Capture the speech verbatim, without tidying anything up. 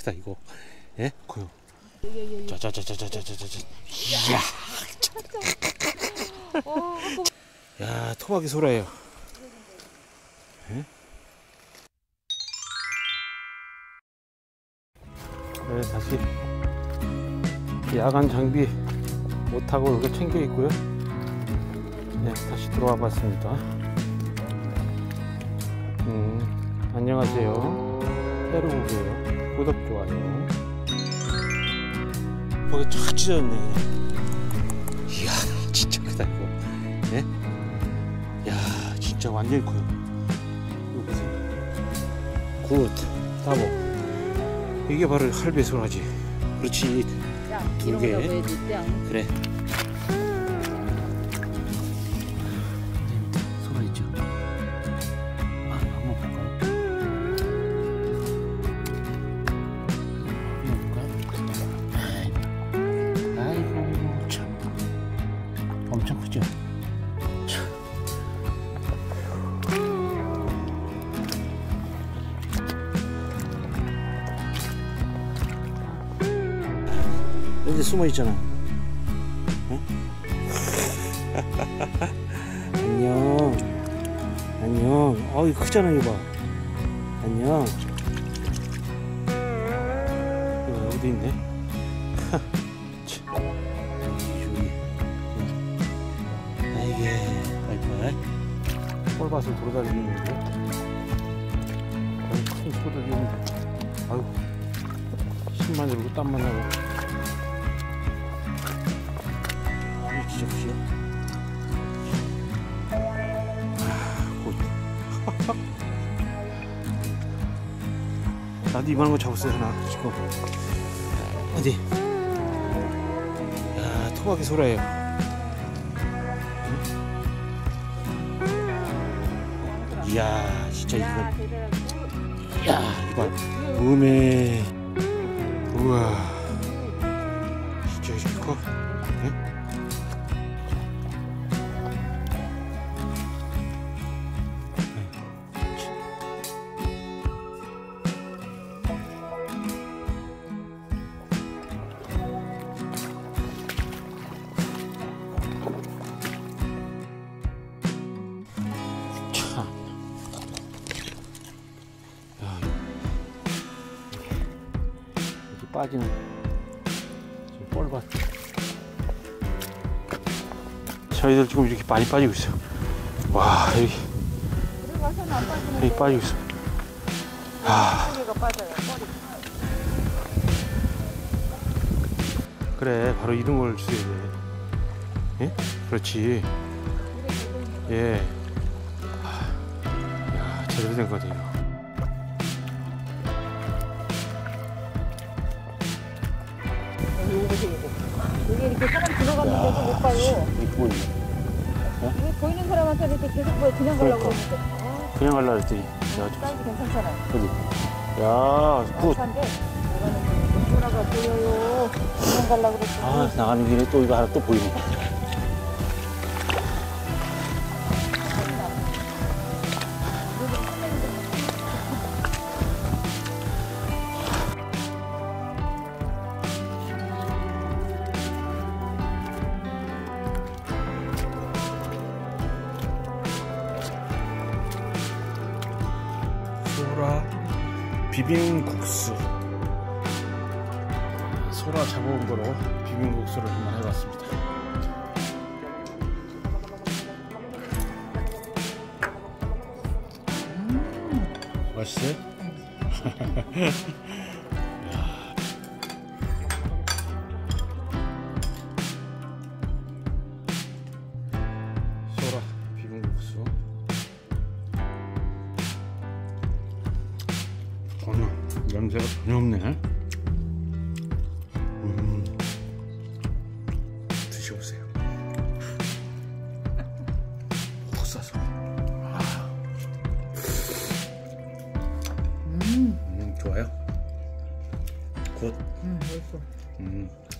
크다 이거. 예? 고요. 자자자자자자자자. 이야. 야, 토박이 소라예요. 예? 네, 다시 야간 장비 못하고 이렇게 챙겨 있고요. 네, 다시 들어와 봤습니다. 음, 안녕하세요. 해로우고요. 구독, 좋아요. 거기 쫙 찢어졌네. 이야, 진짜 크다 이거. 네? 야, 진짜 완전히 커요. 이거 보세요. 굿, 따보. 이게 바로 할배소라지. 그렇지. 두 개. 그래. 소라 있죠. 아, 한번 볼까요? 아이고, 참. 엄청 크죠? 참. 여기 숨어 있잖아. 응? 안녕. 안녕. 어, 이거 크잖아, 이거 봐. 안녕. 이거 어디 있네? 아이게, 빠이빠이. 꼴밭을 돌아다니는데. 아유, 큰 소들이는데. 아유, 힘만 들고 땀만 나고. 진짜 크죠? 아, 곧. 나도 이만한 거 잡았어요, 하나. 지금. 어디? 야, 토박이 소라예요. 응? 이야, 진짜 이거. 이야, 이거 봐. 음에. 우와. 진짜 이렇게 커? 응? 빠지는 지금 뻘밭. 저희들 지금 이렇게 많이 빠지고 있어요. 와, 여기 여기 빠지고 있어. 아, 그래, 바로 이런 걸 주셔야 돼. 예? 그렇지. 예. 야, 제대로 된 거 같아요. 여기 이렇게 사람 들어가는 데서 못 봐요. 여기 보이네. 어? 여기 보이는 사람한테 이렇게 계속 보여. 그냥 가려고 그러는데. 아, 그냥 가려고 했더니. 사이즈 괜찮잖아요. 어디? 야, 굿. 괜찮은데 이거는 소라가 보여요. 그냥 가려고 그랬더니. 아, 나가는 길에 또 이거 하나 또 보이네. 소라 비빔국수. 소라 잡아온 거로 비빔국수를 한번 해봤습니다. 음, 맛있어요? 소라 비빔국수. 전혀 냄새가 전혀 없네. 음, 드셔보세요. 푹 싸서. 아. 음, 음, 좋아요. 굿. 음, 맛있어. 음.